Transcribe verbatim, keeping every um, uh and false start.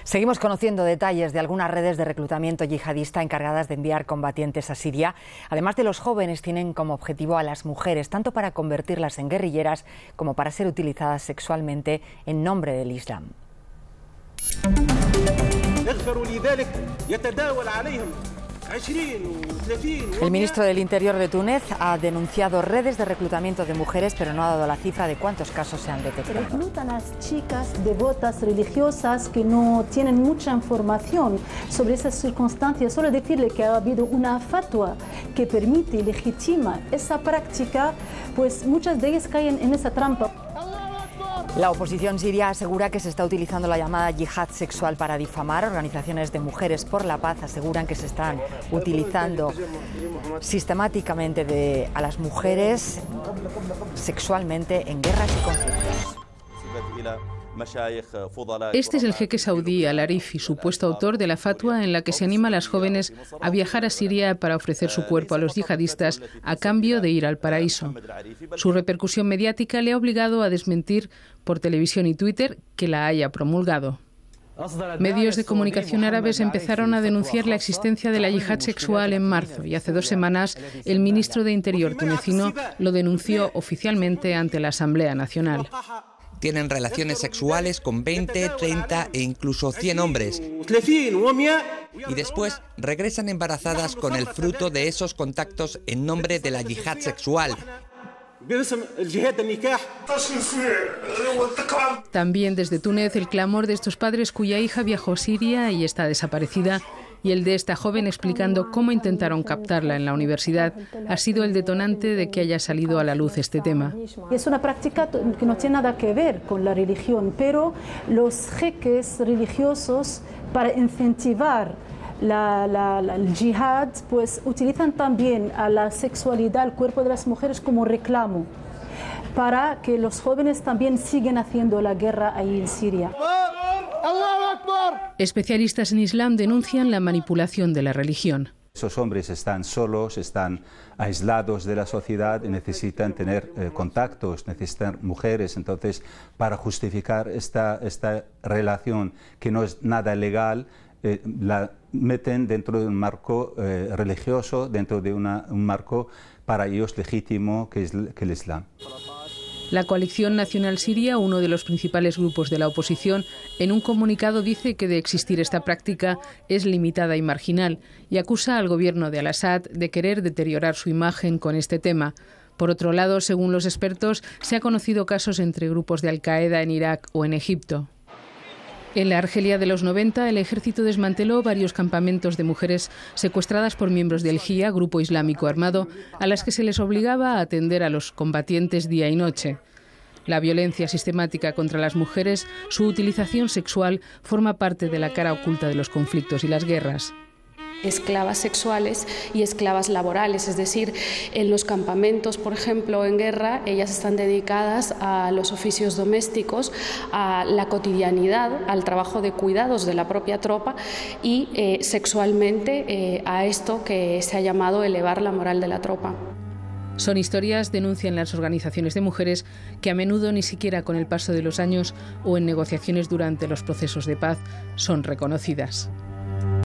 Seguimos conociendo detalles de algunas redes de reclutamiento yihadista encargadas de enviar combatientes a Siria. Además de los jóvenes, tienen como objetivo a las mujeres, tanto para convertirlas en guerrilleras como para ser utilizadas sexualmente en nombre del Islam. El ministro del Interior de Túnez ha denunciado redes de reclutamiento de mujeres, pero no ha dado la cifra de cuántos casos se han detectado. Reclutan a las chicas devotas religiosas que no tienen mucha información sobre esas circunstancias. Solo decirle que ha habido una fatwa que permite y legitima esa práctica, pues muchas de ellas caen en esa trampa. La oposición siria asegura que se está utilizando la llamada yihad sexual para difamar. Organizaciones de mujeres por la paz aseguran que se están utilizando sistemáticamente de, a las mujeres sexualmente en guerras y conflictos. Este es el jeque saudí Al-Arifi, supuesto autor de la fatwa en la que se anima a las jóvenes a viajar a Siria para ofrecer su cuerpo a los yihadistas a cambio de ir al paraíso. Su repercusión mediática le ha obligado a desmentir por televisión y Twitter que la haya promulgado. Medios de comunicación árabes empezaron a denunciar la existencia de la yihad sexual en marzo y hace dos semanas el ministro de Interior tunecino lo denunció oficialmente ante la Asamblea Nacional. Tienen relaciones sexuales con veinte, treinta e incluso cien hombres. Y después regresan embarazadas con el fruto de esos contactos en nombre de la yihad sexual. También desde Túnez el clamor de estos padres cuya hija viajó a Siria y está desaparecida, y el de esta joven explicando cómo intentaron captarla en la universidad, ha sido el detonante de que haya salido a la luz este tema. Es una práctica que no tiene nada que ver con la religión, pero los jeques religiosos, para incentivar la, la, la, el yihad, pues utilizan también a la sexualidad, el cuerpo de las mujeres como reclamo, para que los jóvenes también sigan haciendo la guerra ahí en Siria. Especialistas en Islam denuncian la manipulación de la religión. Esos hombres están solos, están aislados de la sociedad y necesitan tener eh, contactos, necesitan mujeres. Entonces, para justificar esta, esta relación que no es nada legal, eh, la meten dentro de un marco eh, religioso, dentro de una, un marco para ellos legítimo que es que el Islam. La Coalición Nacional Siria, uno de los principales grupos de la oposición, en un comunicado dice que de existir esta práctica es limitada y marginal y acusa al gobierno de Al-Assad de querer deteriorar su imagen con este tema. Por otro lado, según los expertos, se han conocido casos entre grupos de Al-Qaeda en Irak o en Egipto. En la Argelia de los noventa, el ejército desmanteló varios campamentos de mujeres secuestradas por miembros del Jia, grupo islámico armado, a las que se les obligaba a atender a los combatientes día y noche. La violencia sistemática contra las mujeres, su utilización sexual, forma parte de la cara oculta de los conflictos y las guerras. Esclavas sexuales y esclavas laborales, es decir, en los campamentos, por ejemplo, en guerra, ellas están dedicadas a los oficios domésticos, a la cotidianidad, al trabajo de cuidados de la propia tropa y eh, sexualmente eh, a esto que se ha llamado elevar la moral de la tropa. Son historias, denuncian las organizaciones de mujeres, que a menudo ni siquiera con el paso de los años o en negociaciones durante los procesos de paz son reconocidas.